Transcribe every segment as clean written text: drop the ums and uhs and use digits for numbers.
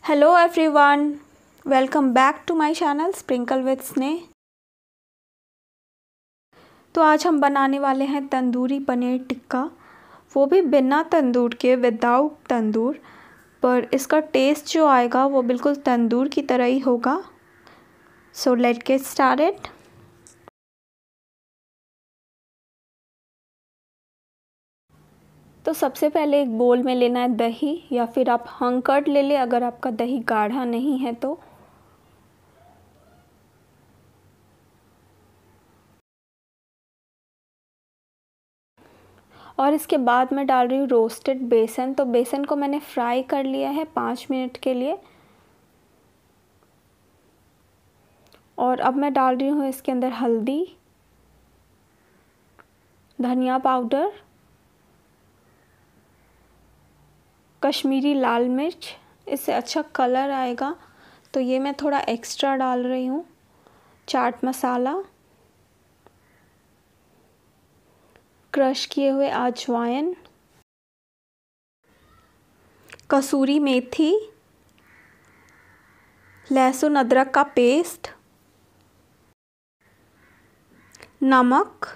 Hello everyone, welcome back to my channel sprinkle with Sneh. तो आज हम बनाने वाले हैं तंदूरी पनीर टिक्का, वो भी बिना तंदूर के, विदाउट तंदूर। पर इसका टेस्ट जो आएगा वो बिल्कुल तंदूर की तरह ही होगा। So let's get started. तो सबसे पहले एक बोल में लेना है दही, या फिर आप हंकर्ड ले लें अगर आपका दही गाढ़ा नहीं है तो। और इसके बाद मैं डाल रही हूँ रोस्टेड बेसन। तो बेसन को मैंने फ्राई कर लिया है 5 मिनट के लिए। और अब मैं डाल रही हूँ इसके अंदर हल्दी, धनिया पाउडर, कश्मीरी लाल मिर्च, इससे अच्छा कलर आएगा तो ये मैं थोड़ा एक्स्ट्रा डाल रही हूँ। चाट मसाला, क्रश किए हुए अजवाइन, कसूरी मेथी, लहसुन अदरक का पेस्ट, नमक।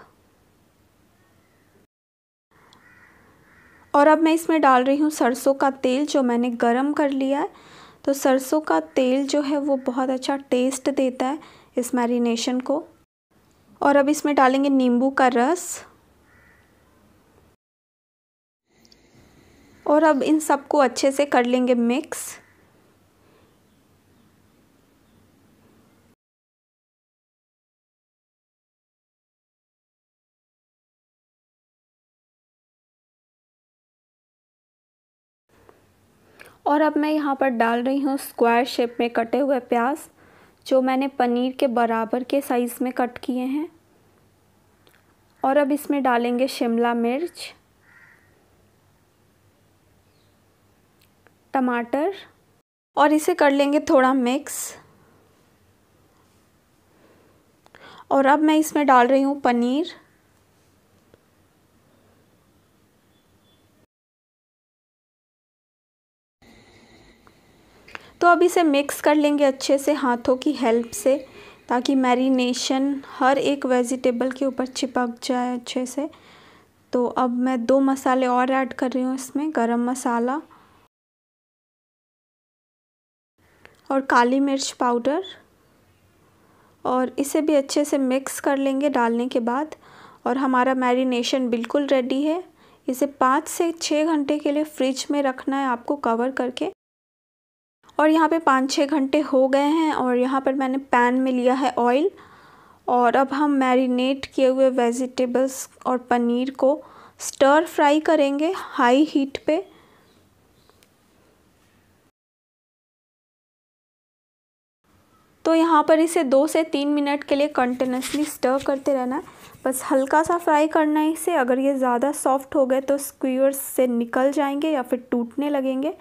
और अब मैं इसमें डाल रही हूँ सरसों का तेल जो मैंने गरम कर लिया है। तो सरसों का तेल जो है वो बहुत अच्छा टेस्ट देता है इस मैरिनेशन को। और अब इसमें डालेंगे नींबू का रस। और अब इन सबको अच्छे से कर लेंगे मिक्स। और अब मैं यहाँ पर डाल रही हूँ स्क्वायर शेप में कटे हुए प्याज, जो मैंने पनीर के बराबर के साइज़ में कट किए हैं। और अब इसमें डालेंगे शिमला मिर्च, टमाटर, और इसे कर लेंगे थोड़ा मिक्स। और अब मैं इसमें डाल रही हूँ पनीर। तो अब इसे मिक्स कर लेंगे अच्छे से हाथों की हेल्प से, ताकि मैरिनेशन हर एक वेजिटेबल के ऊपर चिपक जाए अच्छे से। तो अब मैं 2 मसाले और ऐड कर रही हूँ इसमें, गरम मसाला और काली मिर्च पाउडर। और इसे भी अच्छे से मिक्स कर लेंगे डालने के बाद। और हमारा मैरिनेशन बिल्कुल रेडी है। इसे 5 से 6 घंटे के लिए फ्रिज में रखना है आपको कवर करके। और यहाँ पे 5-6 घंटे हो गए हैं। और यहाँ पर मैंने पैन में लिया है ऑयल। और अब हम मैरिनेट किए हुए वेजिटेबल्स और पनीर को स्टर फ्राई करेंगे हाई हीट पे। तो यहाँ पर इसे 2 से 3 मिनट के लिए कंटिन्यूसली स्टर करते रहना है। बस हल्का सा फ्राई करना है इसे। अगर ये ज़्यादा सॉफ्ट हो गए तो स्क्वीवर्स से निकल जाएंगे या फिर टूटने लगेंगे।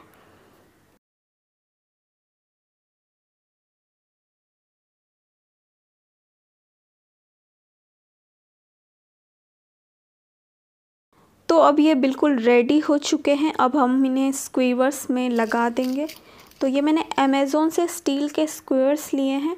तो अब ये बिल्कुल रेडी हो चुके हैं। अब हम इन्हें स्क्वीवर्स में लगा देंगे। तो ये मैंने अमेज़ोन से स्टील के स्क्वीवर्स लिए हैं।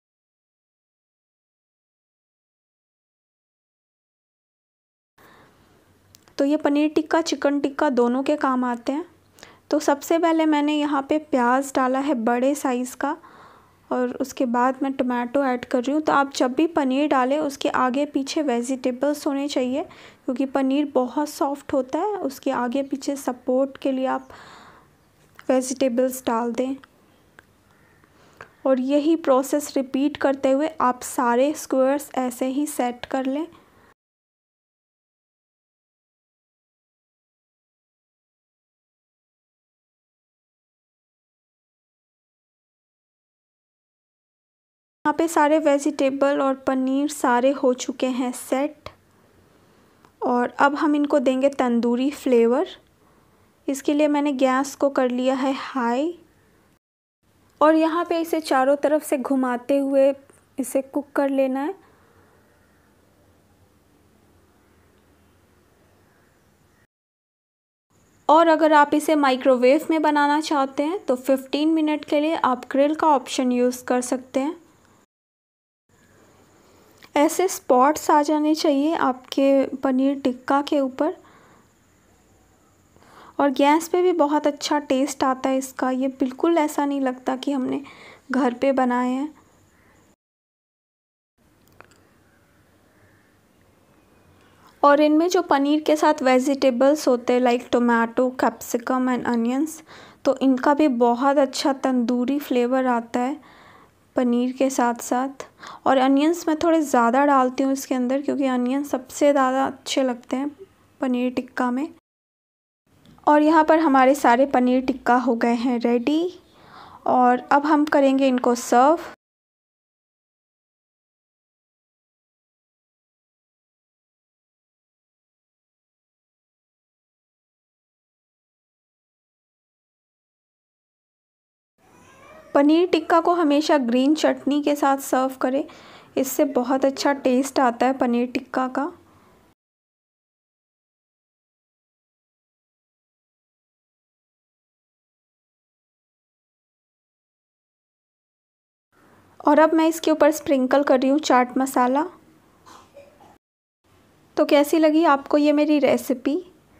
तो ये पनीर टिक्का चिकन टिक्का दोनों के काम आते हैं। तो सबसे पहले मैंने यहाँ पे प्याज डाला है बड़े साइज़ का। और उसके बाद मैं टमाटो ऐड कर रही हूँ। तो आप जब भी पनीर डालें उसके आगे पीछे वेजिटेबल्स होने चाहिए, क्योंकि पनीर बहुत सॉफ्ट होता है। उसके आगे पीछे सपोर्ट के लिए आप वेजिटेबल्स डाल दें। और यही प्रोसेस रिपीट करते हुए आप सारे स्क्वायर्स ऐसे ही सेट कर लें। यहाँ पे सारे वेजिटेबल और पनीर सारे हो चुके हैं सेट। और अब हम इनको देंगे तंदूरी फ्लेवर। इसके लिए मैंने गैस को कर लिया है हाई। और यहाँ पे इसे चारों तरफ से घुमाते हुए इसे कुक कर लेना है। और अगर आप इसे माइक्रोवेव में बनाना चाहते हैं तो 15 मिनट के लिए आप ग्रिल का ऑप्शन यूज़ कर सकते हैं। ऐसे स्पॉट्स आ जाने चाहिए आपके पनीर टिक्का के ऊपर, और गैस पे भी बहुत अच्छा टेस्ट आता है इसका। ये बिल्कुल ऐसा नहीं लगता कि हमने घर पे बनाए हैं। और इनमें जो पनीर के साथ वेजिटेबल्स होते हैं like tomato, capsicum and onions, तो इनका भी बहुत अच्छा तंदूरी फ्लेवर आता है पनीर के साथ साथ। और अनियंस मैं थोड़े ज़्यादा डालती हूँ इसके अंदर, क्योंकि अनियन सबसे ज़्यादा अच्छे लगते हैं पनीर टिक्का में। और यहाँ पर हमारे सारे पनीर टिक्का हो गए हैं रेडी, और अब हम करेंगे इनको सर्व। पनीर टिक्का को हमेशा ग्रीन चटनी के साथ सर्व करें, इससे बहुत अच्छा टेस्ट आता है पनीर टिक्का का। और अब मैं इसके ऊपर स्प्रिंकल कर रही हूँ चाट मसाला। तो कैसी लगी आपको ये मेरी रेसिपी?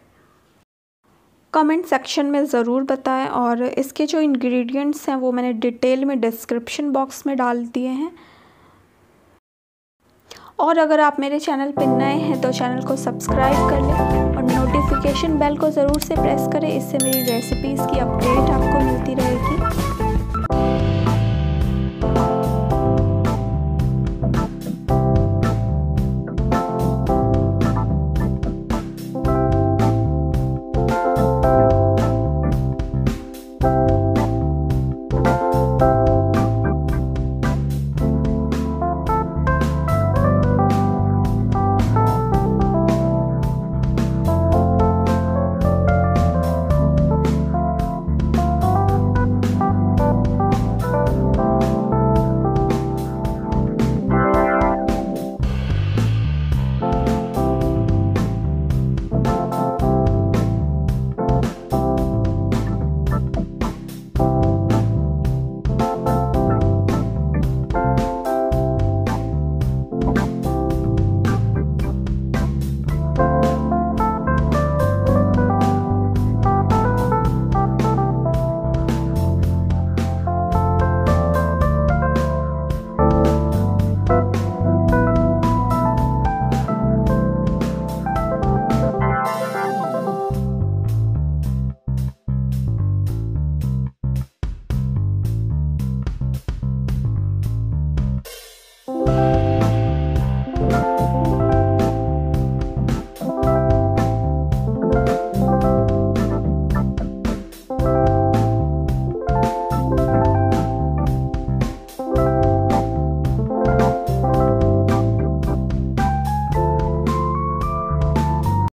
कमेंट सेक्शन में ज़रूर बताएं, और इसके जो इंग्रेडिएंट्स हैं वो मैंने डिटेल में डिस्क्रिप्शन बॉक्स में डाल दिए हैं। और अगर आप मेरे चैनल पर नए हैं तो चैनल को सब्सक्राइब कर लें और नोटिफिकेशन बेल को ज़रूर से प्रेस करें, इससे मेरी रेसिपीज़ की अपडेट आपको मिलती रहेगी।